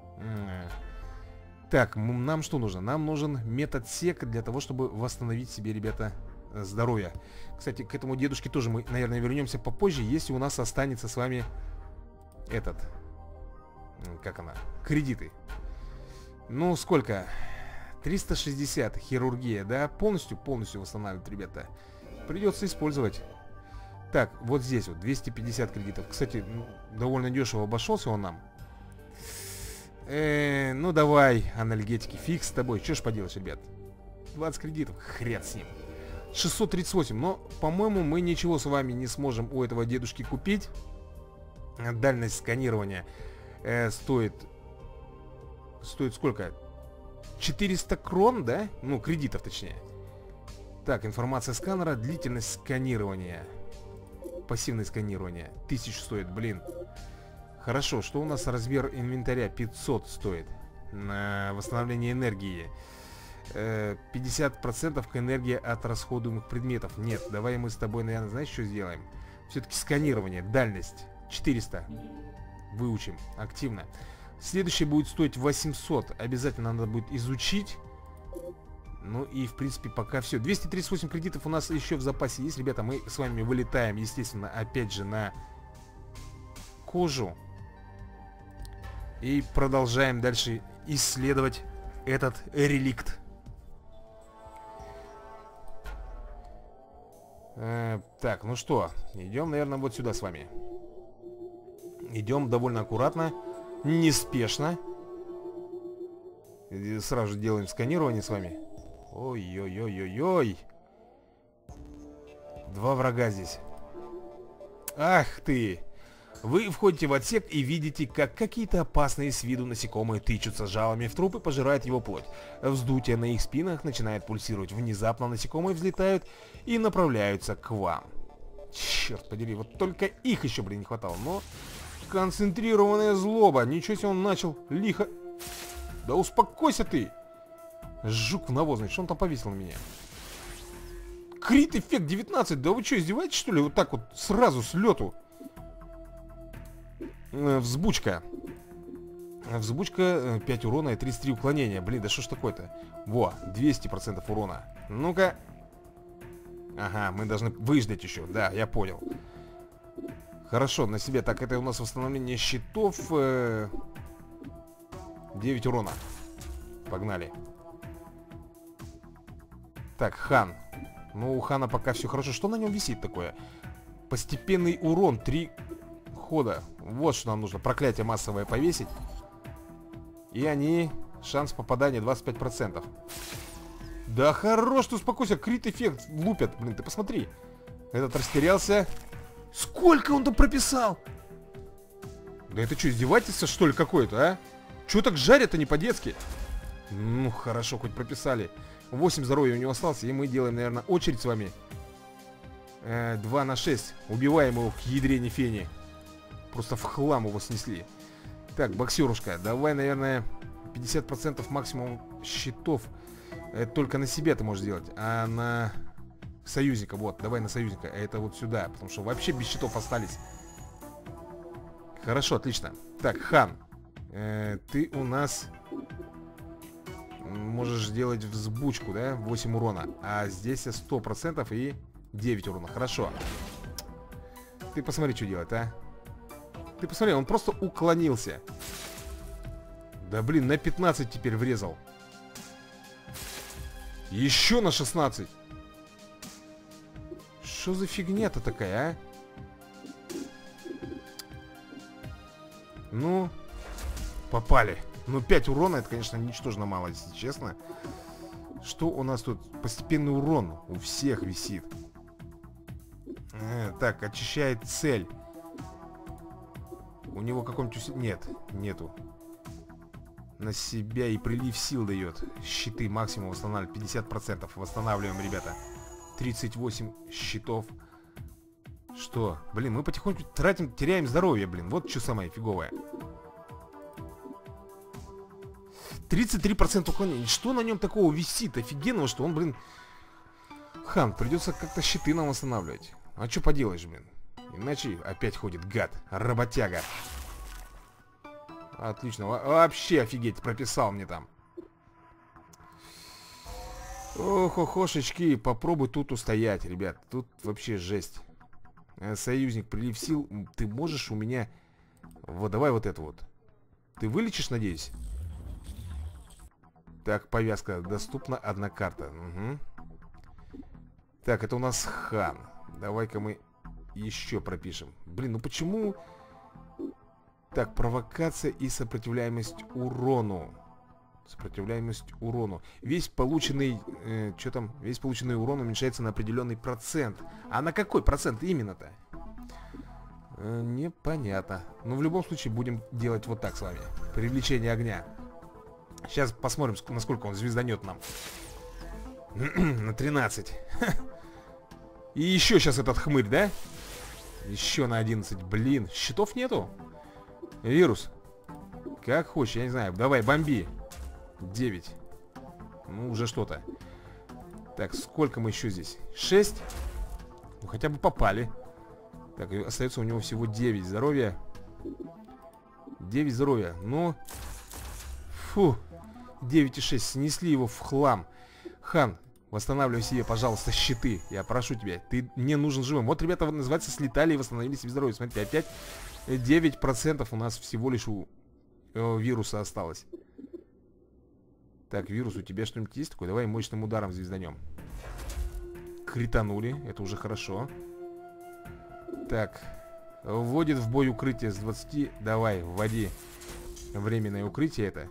Так, нам что нужно? Нам нужен медотсек для того, чтобы восстановить себе, ребята, здоровье. Кстати, к этому дедушке тоже мы, наверное, вернемся попозже, если у нас останется с вами этот... Как она? Кредиты. Ну, сколько? 360 хирургия, да? Полностью восстанавливает, ребята. Придется использовать. Так, вот здесь вот 250 кредитов. Кстати, довольно дешево обошелся он нам. Ну давай, анальгетики, фиг с тобой. Что ж поделаешь, ребят? 20 кредитов, хрен с ним. 638, но, по-моему, мы ничего с вами не сможем у этого дедушки купить. Дальность сканирования стоит сколько? 400 крон, да? Ну, кредитов точнее. Так, информация сканера, длительность сканирования. Пассивное сканирование 1000 стоит, блин. Хорошо, что у нас размер инвентаря? 500 стоит. На восстановление энергии 50% к энергии от расходуемых предметов. Нет, давай мы с тобой, наверное, знаешь, что сделаем? Все-таки сканирование, дальность 400. Выучим активно. Следующий будет стоить 800. Обязательно надо будет изучить. Ну и, в принципе, пока все. 238 кредитов у нас еще в запасе есть, ребята. Мы с вами вылетаем, естественно, опять же на кожу. И продолжаем дальше исследовать этот реликт. Так, ну что, идем, наверное, вот сюда с вами. Идем довольно аккуратно, неспешно. И сразу же делаем сканирование с вами. Ой-ой-ой-ой-ой. 2 врага здесь. Ах ты! Вы входите в отсек и видите, как какие-то опасные с виду насекомые тычутся жалами в труп и пожирают его плоть. Вздутие на их спинах начинает пульсировать. Внезапно насекомые взлетают и направляются к вам. Черт подери, вот только их еще, блин, не хватало. Но концентрированная злоба. Ничего себе, он начал лихо Да успокойся ты. Жук в навозный. Что он там повесил на меня? Крит эффект 19. Да вы что, издеваетесь, что ли? Вот так вот сразу с лету. Взбучка. Взбучка 5 урона и 33 уклонения. Блин, да что ж такое-то? Во, 200% урона. Ну-ка. Ага, мы должны выждать еще. Да, я понял. Хорошо, на себе. Так, это у нас восстановление щитов. 9 урона. Погнали. Так, Хан. Ну, у Хана пока все хорошо. Что на нем висит такое? Постепенный урон. 3 хода. Вот что нам нужно. Проклятие массовое повесить. И они... Шанс попадания 25%. Да хорош, ты успокойся. Крит эффект лупят. Блин, ты посмотри. Этот растерялся. Сколько он там прописал? Да это что, издевательство, что ли, какое-то, а? Чего так жарят-то не по-детски? Ну, хорошо, хоть прописали. 8 здоровья у него осталось. И мы делаем, наверное, очередь с вами. 2 на 6. Убиваем его к ядрене фени. Просто в хлам его снесли. Так, боксерушка, давай, наверное, 50% максимум щитов. Это только на себе ты можешь сделать. А на союзника, вот, давай на союзника. Это вот сюда, потому что вообще без щитов остались. Хорошо, отлично. Так, Хан, ты у нас можешь сделать взбучку, да? 8 урона. А здесь 100% и 9 урона. Хорошо. Ты посмотри, что делать, а? Ты посмотри, он просто уклонился. Да блин, на 15 теперь врезал. Еще на 16. Что за фигня-то такая, а? Ну, попали. Ну, 5 урона, это, конечно, ничтожно мало, если честно. Что у нас тут? Постепенный урон у всех висит. Так, очищает цель. У него какой-нибудь... Нет, нету. На себя и прилив сил дает. Щиты максимум восстанавливают 50%. Восстанавливаем, ребята. 38 щитов. Что? Блин, мы потихоньку теряем здоровье, блин. Вот что самое фиговое. 33% уклонения. Что на нем такого висит? Офигенного, что он, блин... Хан, придется как-то щиты нам восстанавливать. А что поделаешь, блин? Иначе опять ходит гад, работяга. Отлично, вообще офигеть, прописал мне там. Ох, охошечки, попробуй тут устоять, ребят. Тут вообще жесть. Союзник, прилив сил. Ты можешь у меня... Вот, давай вот это вот. Ты вылечишь, надеюсь? Так, повязка. Доступна одна карта. Угу. Так, это у нас Хан. Давай-ка мы еще пропишем. Блин, ну почему... Так, провокация и сопротивляемость урону. Сопротивляемость урону. Весь полученный... что там? Весь полученный урон уменьшается на определенный процент. А на какой процент именно-то? Непонятно. Но в любом случае будем делать вот так с вами. Привлечение огня. Сейчас посмотрим, насколько он звезданет нам. На 13. И еще сейчас этот хмырь, да? Еще на 11. Блин, щитов нету? Вирус. Как хочешь, я не знаю. Давай, бомби. 9. Ну, уже что-то. Так, сколько мы еще здесь? 6. Ну, хотя бы попали. Так, остается у него всего 9 здоровья. 9 здоровья. Ну, фу. 9,6. Снесли его в хлам. Хан, восстанавливай себе, пожалуйста, щиты. Я прошу тебя. Ты мне нужен живым. Вот, ребята, называется, слетали и восстановили себе здоровье. Смотрите, опять 9% у нас всего лишь у вируса осталось. Так, вирус, у тебя что-нибудь есть такое? Давай мощным ударом звезданем. Кританули, это уже хорошо. Так, вводит в бой укрытие с 20. Давай, вводи. Временное укрытие это.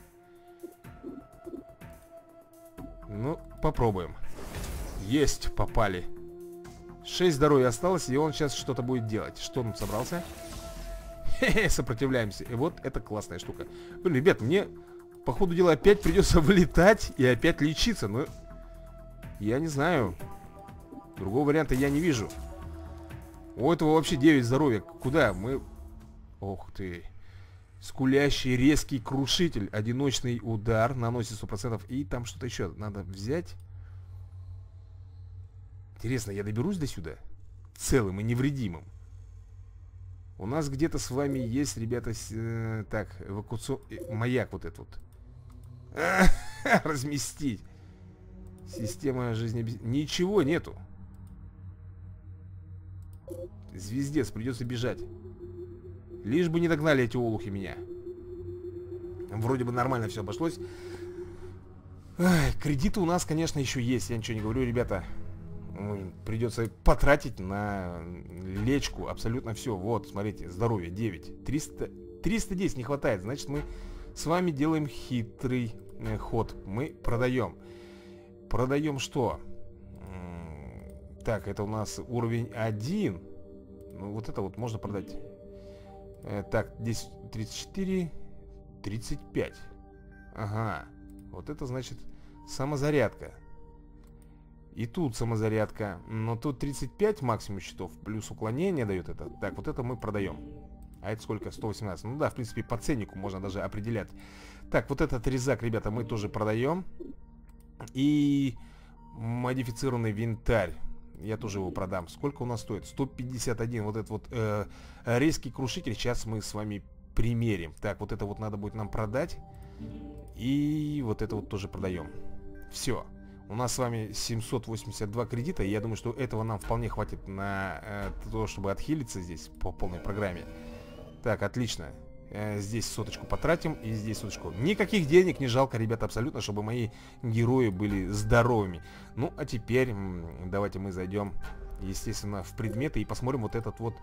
Ну, попробуем. Есть, попали. 6 здоровья осталось, и он сейчас что-то будет делать. Что он собрался? Хе-хе, сопротивляемся. И вот это классная штука. Блин, ребят, мне, по ходу дела, опять придется вылетать и опять лечиться. Но я не знаю. Другого варианта я не вижу. У этого вообще 9 здоровья. Куда? Мы... Ох ты. Скулящий резкий крушитель. Одиночный удар. Наносит 100%. И там что-то еще надо взять. Интересно, я доберусь до сюда? Целым и невредимым. У нас где-то с вами есть, ребята, так, маяк вот этот вот. Разместить. Система жизни... Ничего нету. Звездец, придется бежать. Лишь бы не догнали эти олухи меня. Вроде бы нормально все обошлось. Ай, кредиты у нас, конечно, еще есть. Я ничего не говорю, ребята. Придется потратить на лечку абсолютно все. Вот, смотрите, здоровье 9. 310 не хватает. Значит, мы с вами делаем хитрый ход. Мы продаем. Продаем что? Так, это у нас уровень 1. Ну, вот это вот можно продать. Так, здесь 34, 35. Ага. Вот это значит самозарядка. И тут самозарядка. Но тут 35 максимум счетов. Плюс уклонение дает это. Так, вот это мы продаем. А это сколько? 118. Ну да, в принципе, по ценнику можно даже определять. Так, вот этот резак, ребята, мы тоже продаем. И модифицированный винтарь. Я тоже его продам. Сколько у нас стоит? 151. Вот этот вот резкий крушитель. Сейчас мы с вами примерим. Так, вот это вот надо будет нам продать. И вот это вот тоже продаем. Все. У нас с вами 782 кредита. И я думаю, что этого нам вполне хватит на то, чтобы отхилиться здесь по полной программе. Так, отлично. Здесь соточку потратим и здесь соточку. Никаких денег не жалко, ребята, абсолютно, чтобы мои герои были здоровыми. Ну, а теперь давайте мы зайдем, естественно, в предметы и посмотрим вот этот вот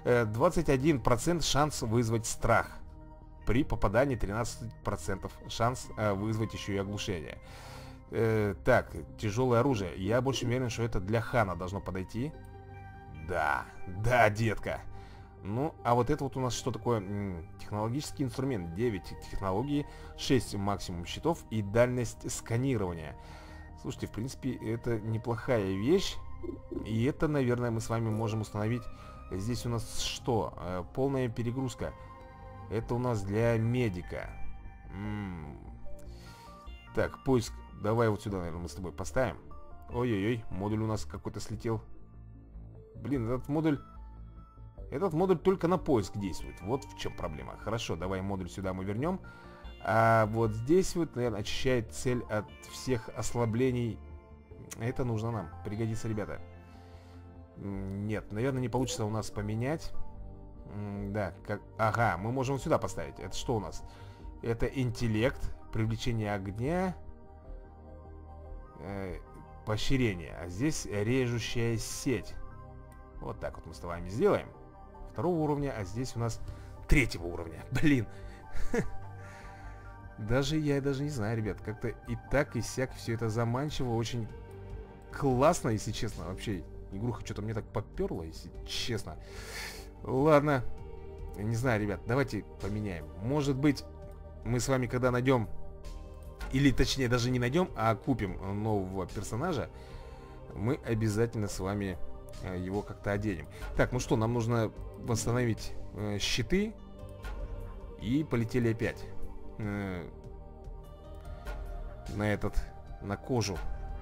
21% шанс вызвать страх. При попадании 13% шанс вызвать еще и оглушение. Так, тяжелое оружие. Я больше уверен, что это для Хана должно подойти. Да, да, детка. Ну, а вот это вот у нас что такое? Технологический инструмент. 9 технологий, 6 максимум щитов и дальность сканирования. Слушайте, в принципе, это неплохая вещь. И это, наверное, мы с вами можем установить. Здесь у нас что? Полная перегрузка. Это у нас для медика. Так, поиск. Давай вот сюда, наверное, мы с тобой поставим. Ой-ой-ой, модуль у нас какой-то слетел. Блин, этот модуль только на поиск действует. Вот в чем проблема. Хорошо, давай модуль сюда мы вернем. А вот здесь вот, наверное, очищает цель от всех ослаблений. Это нужно нам. Пригодится, ребята. Нет, наверное, не получится у нас поменять. Да, как... Ага, мы можем вот сюда поставить. Это что у нас? Это интеллект, привлечение огня, поощрение. А здесь режущая сеть. Вот так вот мы с вами сделаем. Второго уровня, а здесь у нас 3-го уровня. Блин. Я даже не знаю, ребят. Как-то и так, и сяк все это заманчиво. Очень классно, если честно. Вообще, игруха что-то мне так поперла, если честно. Ладно. Не знаю, ребят, давайте поменяем. Может быть, мы с вами когда найдем, или точнее даже не найдем, а купим нового персонажа, мы обязательно с вами его как-то оденем. Так, ну что, нам нужно восстановить щиты. И полетели опять на кожу.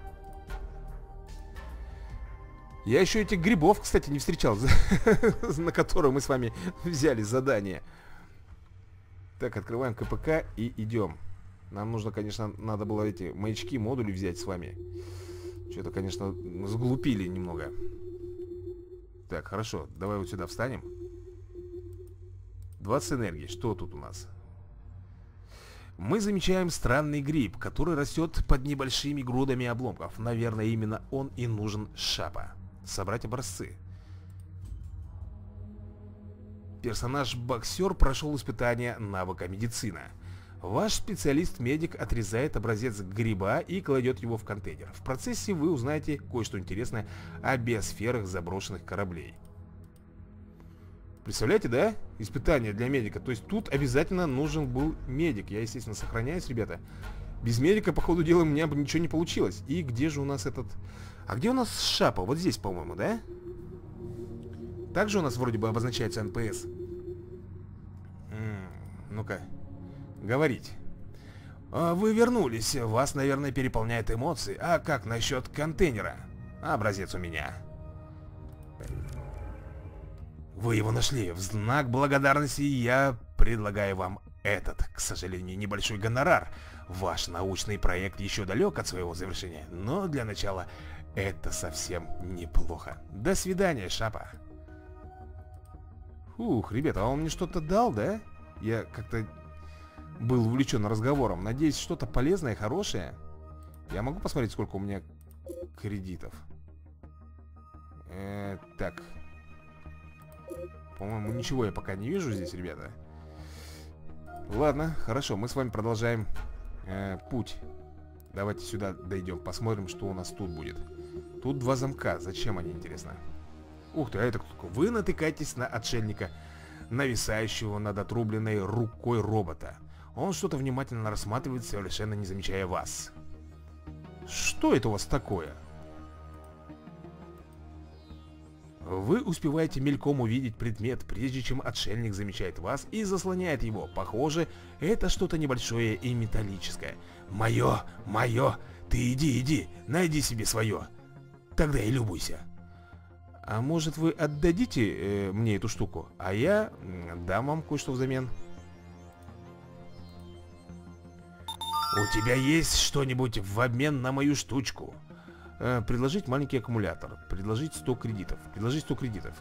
Я еще этих грибов, кстати, не встречал, на которые мы с вами взяли задание. Так, открываем КПК и идем. Нам нужно, конечно, надо было эти маячки, модули взять с вами. Что-то, конечно, сглупили немного. Так, хорошо, давай вот сюда встанем. 20 энергии, что тут у нас? Мы замечаем странный гриб, который растет под небольшими грудами обломков. Наверное, именно он и нужен Шапа. Собрать образцы. Персонаж-боксер прошел испытание навыка медицина. Ваш специалист-медик отрезает образец гриба и кладет его в контейнер. В процессе вы узнаете кое-что интересное о биосферах заброшенных кораблей. Представляете, да? Испытание для медика. То есть тут обязательно нужен был медик. Я, естественно, сохраняюсь, ребята. Без медика, по ходу дела, у меня бы ничего не получилось. И где же у нас этот... А где у нас Шапа? Вот здесь, по-моему, да? Также у нас вроде бы обозначается НПС. Ну-ка, говорите. Вы вернулись, вас, наверное, переполняют эмоции. А как насчет контейнера? Образец у меня. Вы его нашли. В знак благодарности я предлагаю вам этот, к сожалению, небольшой гонорар. Ваш научный проект еще далек от своего завершения, но для начала это совсем неплохо. До свидания, Шапа. Ух, ребята, а он мне что-то дал, да? Я как-то был увлечен разговором. Надеюсь, что-то полезное, хорошее. Я могу посмотреть, сколько у меня кредитов? Так. По-моему, ничего я пока не вижу здесь, ребята. Ладно, хорошо, мы с вами продолжаем путь. Давайте сюда дойдем, посмотрим, что у нас тут будет. Тут 2 замка, зачем они, интересно? Ух ты, а это кто? Вы натыкаетесь на отшельника, нависающего над отрубленной рукой робота. Он что-то внимательно рассматривает, совершенно не замечая вас. Что это у вас такое? Вы успеваете мельком увидеть предмет, прежде чем отшельник замечает вас и заслоняет его. Похоже, это что-то небольшое и металлическое. Мое, ты иди, найди себе свое. Тогда и любуйся. А может, вы отдадите мне эту штуку, а я дам вам кое-что взамен. У тебя есть что-нибудь в обмен на мою штучку? Предложить маленький аккумулятор. Предложить 100 кредитов. Предложить 100 кредитов.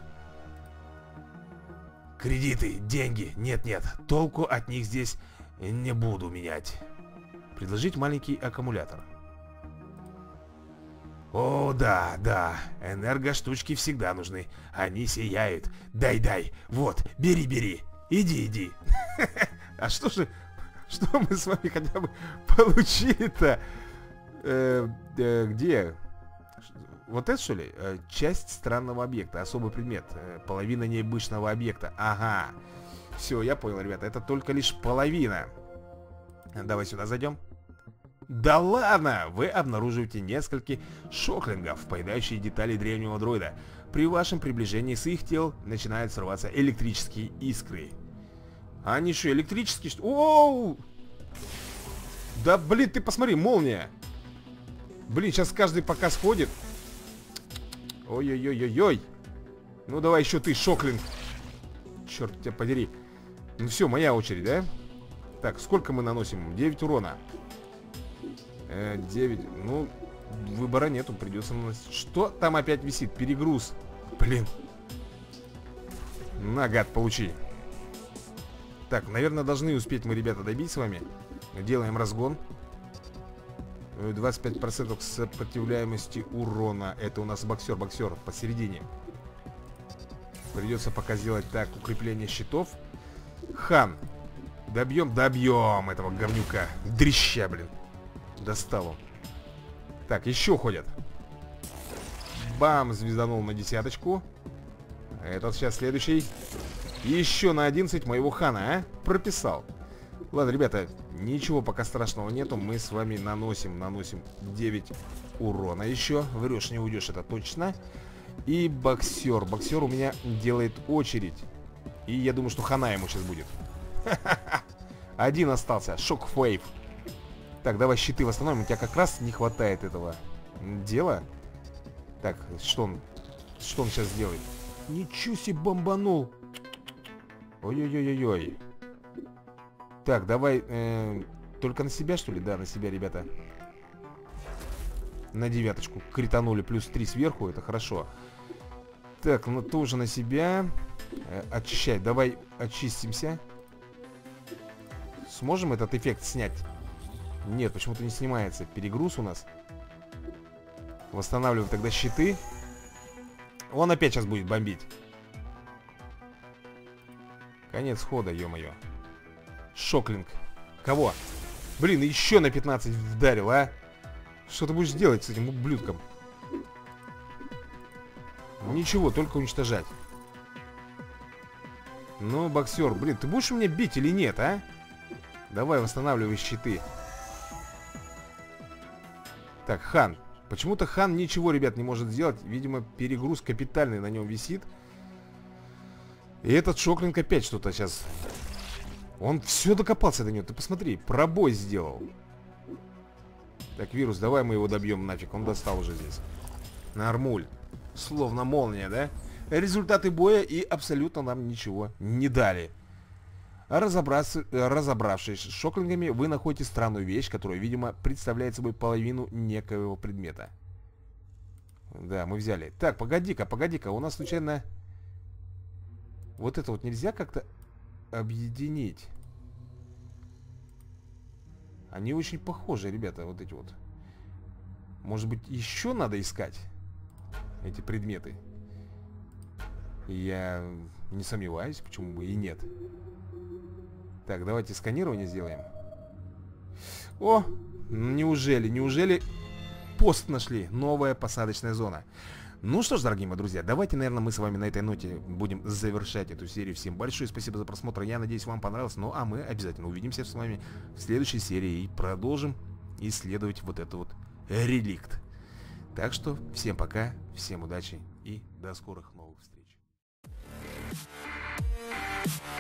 Кредиты, деньги. Нет, толку от них здесь не буду менять. Предложить маленький аккумулятор. О, да. Энергоштучки всегда нужны. Они сияют. Дай. Вот, бери. Иди. А что мы с вами хотя бы получили-то? Где? Вот это, что ли? Часть странного объекта, особый предмет. Половина необычного объекта. Ага. Все, я понял, ребята, это только лишь половина. Давай сюда зайдем. Да ладно! Вы обнаруживаете несколько шоклингов, поедающие детали древнего дроида. При вашем приближении с их тел начинают срываться электрические искры. Они что, электрические? Оу! Да блин, ты посмотри, молния! Блин, сейчас каждый пока сходит. Ой-ой-ой-ой-ой. Ну давай еще ты, шоклинг. Черт тебя подери. Ну все, моя очередь, да? Так, сколько мы наносим? 9 урона. 9, ну, выбора нету, придется наносить. Что там опять висит? Перегруз. Блин. На, гад, получи. Так, наверное, должны успеть мы, ребята, добить с вами. Делаем разгон. 25% сопротивляемости урона. Это у нас боксер посередине. Придется пока сделать так, укрепление щитов. Хан. Добьем этого говнюка. Дрища, блин. Достал он. Так, еще ходят. Бам, звезданул на 10. Этот сейчас следующий. Еще на 11 моего хана, а? Прописал. Ладно, ребята, ничего пока страшного нету. Мы с вами наносим 9 урона еще. Врешь, не уйдешь, это точно. И боксер. Боксер у меня делает очередь. И я думаю, что хана ему сейчас будет. Один остался. Шокфейв. Так, давай щиты восстановим. У тебя как раз не хватает этого дела. Так, что он сейчас сделает? Ничего себе бомбанул. Ой-ой-ой-ой-ой. Так, давай только на себя, что ли? Да, на себя, ребята. На 9 кританули, плюс 3 сверху, это хорошо. Так, ну тоже на себя. Очищай, давай очистимся. Сможем этот эффект снять? Нет, почему-то не снимается. Перегруз у нас. Восстанавливаем тогда щиты. Он опять сейчас будет бомбить. Конец хода, ё-моё. Шоклинг. Кого? Блин, еще на 15 вдарил, а? Что ты будешь делать с этим ублюдком? Ничего, только уничтожать. Ну, боксер, блин, ты будешь меня бить или нет, а? Давай, восстанавливай щиты. Так, хан. Почему-то хан ничего, ребят, не может сделать. Видимо, перегруз капитальный на нем висит. И этот шоклинг опять что-то сейчас Он все докопался до него. Ты посмотри, пробой сделал. Так, вирус, давай мы его добьем нафиг. Он достал уже здесь. Нормуль. Словно молния, да? Результаты боя и абсолютно нам ничего не дали. Разобравшись с шоклингами, вы находите странную вещь, которая, видимо, представляет собой половину некоего предмета. Да, мы взяли. Так, погоди-ка, погоди-ка. У нас случайно... Вот это вот нельзя как-то объединить? Они очень похожи, ребята, вот эти вот. Может быть, еще надо искать эти предметы? Я не сомневаюсь, почему бы и нет. Так, давайте сканирование сделаем. О, неужели пост нашли? Новая посадочная зона. Ну что ж, дорогие мои друзья, давайте, наверное, мы с вами на этой ноте будем завершать эту серию. Всем большое спасибо за просмотр. Я надеюсь, вам понравилось. Ну, а мы обязательно увидимся с вами в следующей серии и продолжим исследовать вот это вот реликт. Так что, всем пока, всем удачи и до скорых новых встреч.